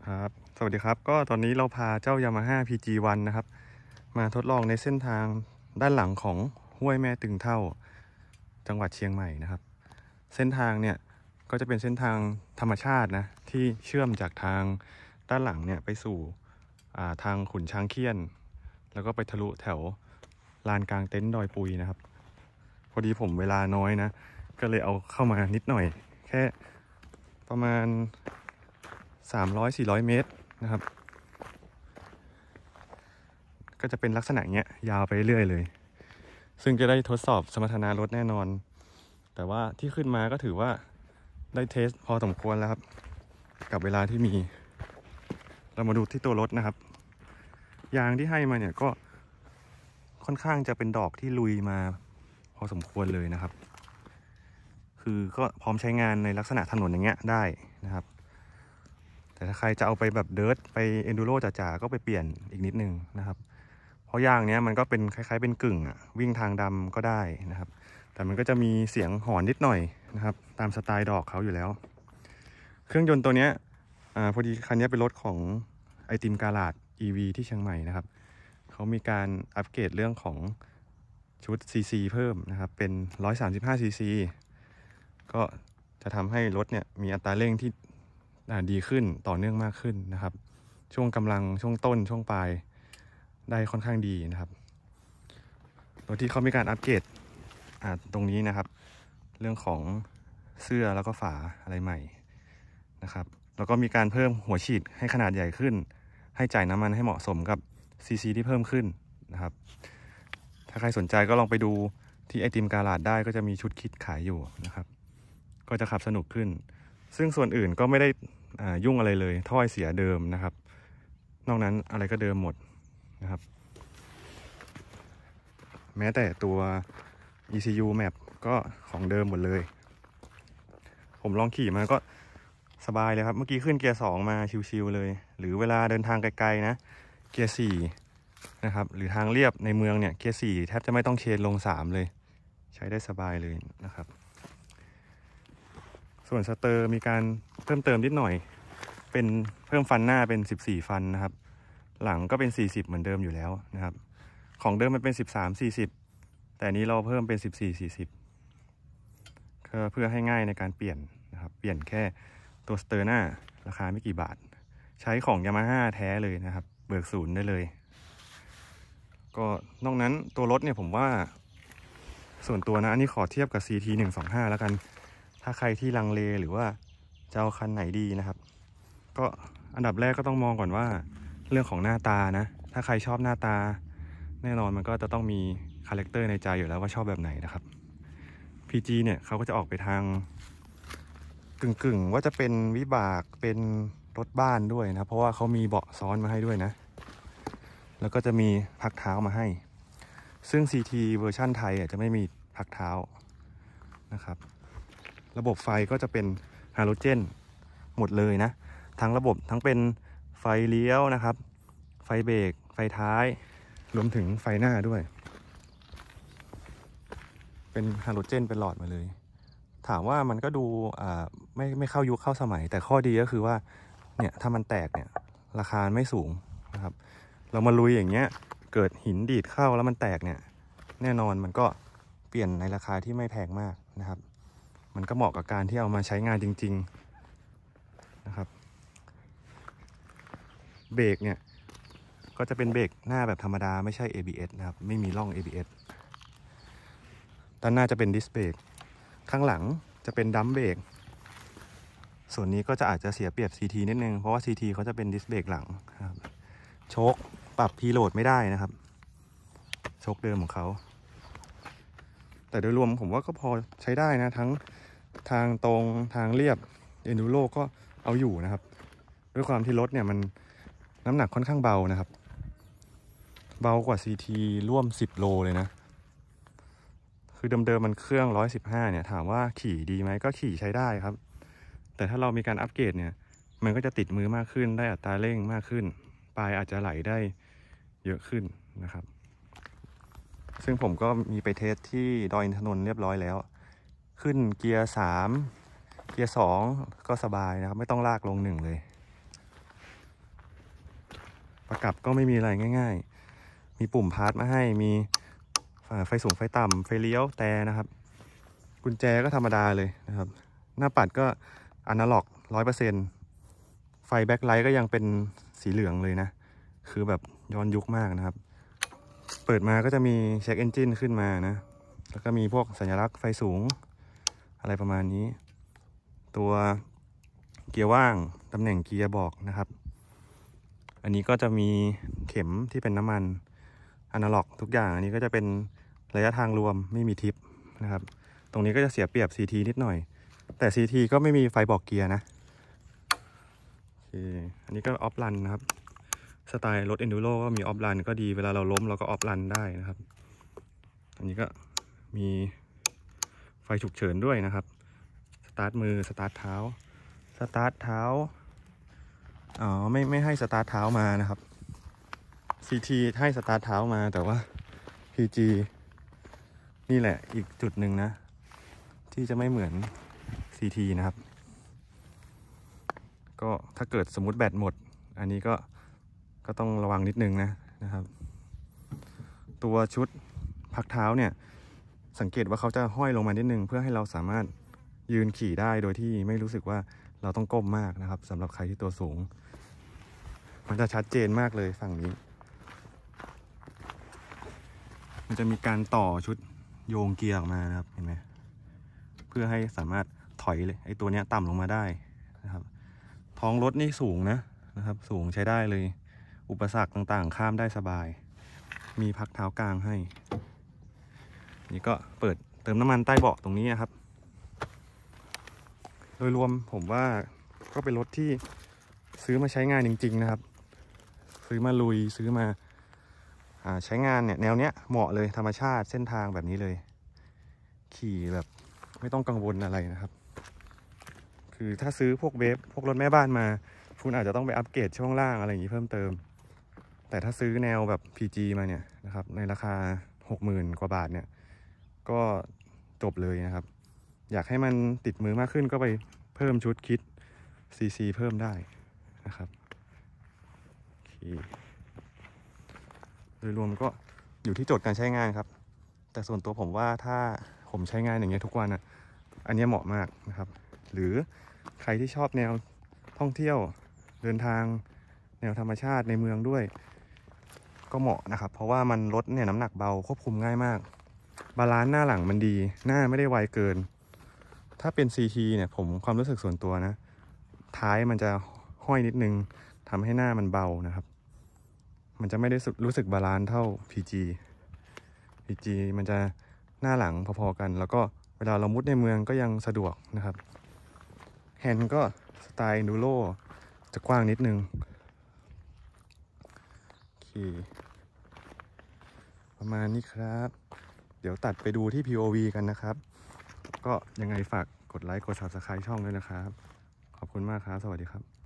ครับสวัสดีครับก็ตอนนี้เราพาเจ้า Yamaha PG1 นะครับมาทดลองในเส้นทางด้านหลังของห้วยแม่ตึงเท่าจังหวัดเชียงใหม่นะครับเส้นทางเนี่ยก็จะเป็นเส้นทางธรรมชาตินะที่เชื่อมจากทางด้านหลังเนี่ยไปสู่ทางขุนช้างเขี้ยนแล้วก็ไปทะลุแถวลานกลางเต็นท์ดอยปุยนะครับพอดีผมเวลาน้อยนะก็เลยเอาเข้ามานิดหน่อยแค่ประมาณ300-400 เมตรนะครับก็จะเป็นลักษณะเงี้ยยาวไปเรื่อยเลยซึ่งจะได้ทดสอบสมรรถนะรถแน่นอนแต่ว่าที่ขึ้นมาก็ถือว่าได้เทสพอสมควรแล้วครับกับเวลาที่มีเรามาดูที่ตัวรถนะครับยางที่ให้มาเนี่ยก็ค่อนข้างจะเป็นดอกที่ลุยมาพอสมควรเลยนะครับคือก็พร้อมใช้งานในลักษณะถนนอย่างเงี้ยได้นะครับแต่ถ้าใครจะเอาไปแบบเดิร์ทไปเอนดูโรจ๋าๆก็ไปเปลี่ยนอีกนิดนึงนะครับเพราะยางเนี้ยมันก็เป็นคล้ายๆเป็นกึ่งวิ่งทางดำก็ได้นะครับแต่มันก็จะมีเสียงหอนนิดหน่อยนะครับตามสไตล์ดอกเขาอยู่แล้วเครื่องยนต์ตัวเนี้ยพอดีคันนี้เป็นรถของไอติมกาลาด EV ที่เชียงใหม่นะครับเขามีการอัปเกรดเรื่องของชุด CC เพิ่มนะครับเป็น135 CC ก็จะทำให้รถเนี่ยมีอัตราเร่งที่ดีขึ้นต่อเนื่องมากขึ้นนะครับช่วงกำลังช่วงต้นช่วงปลายได้ค่อนข้างดีนะครับโดยที่เขามีการอัปเกรดตรงนี้นะครับเรื่องของเสื้อแล้วก็ฝาอะไรใหม่นะครับแล้วก็มีการเพิ่มหัวฉีดให้ขนาดใหญ่ขึ้นให้จ่ายน้ำมันให้เหมาะสมกับซีซีที่เพิ่มขึ้นนะครับถ้าใครสนใจก็ลองไปดูที่ไอติมกาลาดได้ก็จะมีชุดคิดขายอยู่นะครับก็จะขับสนุกขึ้นซึ่งส่วนอื่นก็ไม่ได้ยุ่งอะไรเลยถ้อยเสียเดิมนะครับนอกนั้นอะไรก็เดิมหมดนะครับแม้แต่ตัว ECU map ก็ของเดิมหมดเลยผมลองขี่มาก็สบายเลยครับเมื่อกี้ขึ้นเกียร์2มาชิวๆเลยหรือเวลาเดินทางไกลๆนะเกียร์4นะครับหรือทางเรียบในเมืองเนี่ยเกียร์4แทบจะไม่ต้องเชนลง3เลยใช้ได้สบายเลยนะครับส่วนสเตอร์มีการเพิ่มเติมนิดหน่อยเป็นเพิ่มฟันหน้าเป็น14ฟันนะครับหลังก็เป็น40เหมือนเดิมอยู่แล้วนะครับของเดิมมันเป็น13-40แต่นี้เราเพิ่มเป็น14-40เพื่อให้ง่ายในการเปลี่ยนนะครับเปลี่ยนแค่ตัวสเตอร์หน้าราคาไม่กี่บาทใช้ของ Yamaha แท้เลยนะครับเบิกศูนย์ได้เลยก็นอกนั้นตัวรถเนี่ยผมว่าส่วนตัวนะอันนี้ขอเทียบกับ CT 125แล้วกันถ้าใครที่ลังเลหรือว่าจะเอาคันไหนดีนะครับก็อันดับแรกก็ต้องมองก่อนว่าเรื่องของหน้าตานะถ้าใครชอบหน้าตาแน่นอนมันก็จะต้องมีคาแรคเตอร์ในใจอยู่แล้วว่าชอบแบบไหนนะครับ PG เนี่ยเขาก็จะออกไปทางกึ่งว่าจะเป็นวิบากเป็นรถบ้านด้วยนะเพราะว่าเขามีเบาะซ้อนมาให้ด้วยนะแล้วก็จะมีพักเท้ามาให้ซึ่ง CT เวอร์ชั่นไทยจะไม่มีพักเท้านะครับระบบไฟก็จะเป็นฮาโลเจนหมดเลยนะทั้งระบบทั้งเป็นไฟเลี้ยวนะครับไฟเบรกไฟท้ายรวมถึงไฟหน้าด้วยเป็นฮาโลเจนเป็นหลอดมาเลยถามว่ามันก็ดูไม่เข้ายุคเข้าสมัยแต่ข้อดีก็คือว่าเนี่ยถ้ามันแตกเนี่ยราคาไม่สูงนะครับเรามาลุยอย่างเงี้ยเกิดหินดีดเข้าแล้วมันแตกเนี่ยแน่นอนมันก็เปลี่ยนในราคาที่ไม่แพงมากนะครับมันก็เหมาะกับการที่เอามาใช้งานจริงๆนะครับเบรกเนี่ยก็จะเป็นเบรกหน้าแบบธรรมดาไม่ใช่ ABS นะครับไม่มีร่อง ABS ด้านหน้าจะเป็นดิสเบรกข้างหลังจะเป็นดัมเบรกส่วนนี้ก็จะอาจจะเสียเปรียบ CT นิดนึงเพราะว่า CT เขาจะเป็นดิสเบรกหลังครับโชคปรับพีโหลดไม่ได้นะครับโชคเดิมของเขาแต่โดยรวมผมว่าก็พอใช้ได้นะทั้งทางตรงทางเรียบเอนดูโรก็เอาอยู่นะครับด้วยความที่รถเนี่ยมันน้ำหนักค่อนข้างเบานะครับเบากว่า CT ร่วม10 โลเลยนะคือเดิมๆมันเครื่อง115เนี่ยถามว่าขี่ดีไหมก็ขี่ใช้ได้ครับแต่ถ้าเรามีการอัปเกรดเนี่ยมันก็จะติดมือมากขึ้นได้อัตราเร่งมากขึ้นปลายอาจจะไหลได้เยอะขึ้นนะครับซึ่งผมก็มีไปเทสที่ดอยอินทนนท์เรียบร้อยแล้วขึ้นเกียร์3เกียร์2ก็สบายนะครับไม่ต้องลากลง1เลยประกับก็ไม่มีอะไรง่ายๆมีปุ่มพาร์ทมาให้มีไฟสูงไฟต่ำไฟเลี้ยวแต่นะครับกุญแจก็ธรรมดาเลยนะครับหน้าปัดก็อนาล็อก 100%ไฟแบ็คไลท์ก็ยังเป็นสีเหลืองเลยนะคือแบบย้อนยุคมากนะครับเปิดมาก็จะมีเช็คเอนจินขึ้นมานะแล้วก็มีพวกสัญลักษณ์ไฟสูงอะไรประมาณนี้ตัวเกียร์ว่างตำแหน่งเกียร์บอกนะครับอันนี้ก็จะมีเข็มที่เป็นน้ำมันอนาล็อกทุกอย่างอันนี้ก็จะเป็นระยะทางรวมไม่มีทิปนะครับตรงนี้ก็จะเสียเปรียบ CT นิดหน่อยแต่ CT ก็ไม่มีไฟบอกเกียร์นะโอเคอันนี้ก็ออฟรันนะครับสไตล์รถ Enduro ก็มีออฟรันก็ดีเวลาเราล้มเราก็ออฟรันได้นะครับอันนี้ก็มีไฟฉุกเฉินด้วยนะครับสตาร์ทมือสตาร์ทเท้าสตาร์ทเท้าไม่ให้สตาร์ทเท้ามานะครับ CT ให้สตาร์ทเท้ามาแต่ว่า PG นี่แหละอีกจุดหนึ่งนะที่จะไม่เหมือน CT นะครับก็ถ้าเกิดสมมุติแบตหมดอันนี้ก็ต้องระวังนิดนึงนะครับตัวชุดพักเท้าเนี่ยสังเกตว่าเขาจะห้อยลงมานิดนึงเพื่อให้เราสามารถยืนขี่ได้โดยที่ไม่รู้สึกว่าเราต้องก้มมากนะครับสำหรับใครที่ตัวสูงมันจะชัดเจนมากเลยฝั่งนี้มันจะมีการต่อชุดโยงเกียร์ออกมานะครับเห็นไหมเพื่อให้สามารถถอยเลยไอ้ตัวเนี้ยต่ำลงมาได้นะครับท้องรถนี่สูงนะครับสูงใช้ได้เลยอุปสรรคต่างๆข้ามได้สบายมีพักเท้ากลางให้นี่ก็เปิดเติมน้ำมันใต้เบาะตรงนี้นะครับโดยรวมผมว่าก็เป็นรถที่ซื้อมาใช้งานจริงๆนะครับซื้อมาลุยซื้อมาใช้งานเนี่ยแนวเนี้ยเหมาะเลยธรรมชาติเส้นทางแบบนี้เลยขี่แบบไม่ต้องกังวลอะไรนะครับคือถ้าซื้อพวกเวฟพวกรถแม่บ้านมาคุณอาจจะต้องไปอัปเกรดช่วงล่างอะไรอย่างนี้เพิ่มเติมแต่ถ้าซื้อแนวแบบ PG มาเนี่ยนะครับในราคา 60,000 กว่าบาทเนี่ยก็จบเลยนะครับอยากให้มันติดมือมากขึ้นก็ไปเพิ่มชุดคิด CC เพิ่มได้นะครับโอเคโดยรวมก็อยู่ที่โจทย์การใช้งานครับแต่ส่วนตัวผมว่าถ้าผมใช้งานอย่างเงี้ยทุกวันอันนี้เหมาะมากนะครับหรือใครที่ชอบแนวท่องเที่ยวเดินทางแนวธรรมชาติในเมืองด้วยก็เหมาะนะครับเพราะว่ามันรถเนี่ยน้ำหนักเบาควบคุมง่ายมากบาลานซ์หน้าหลังมันดีหน้าไม่ได้ไวเกินถ้าเป็น CT เนี่ยผมความรู้สึกส่วนตัวนะท้ายมันจะห้อยนิดนึงทำให้หน้ามันเบานะครับมันจะไม่ได้รู้สึกบาลานซ์เท่า PG มันจะหน้าหลังพอๆกันแล้วก็เวลาเรามุดในเมืองก็ยังสะดวกนะครับแฮนด์ก็สไตล์ Enduro จะกว้างนิดนึงโอเคประมาณนี้ครับเดี๋ยวตัดไปดูที่ POV กันนะครับก็ยังไงฝากกดไลค์กด Subscribe ช่องด้วยนะครับขอบคุณมากครับสวัสดีครับ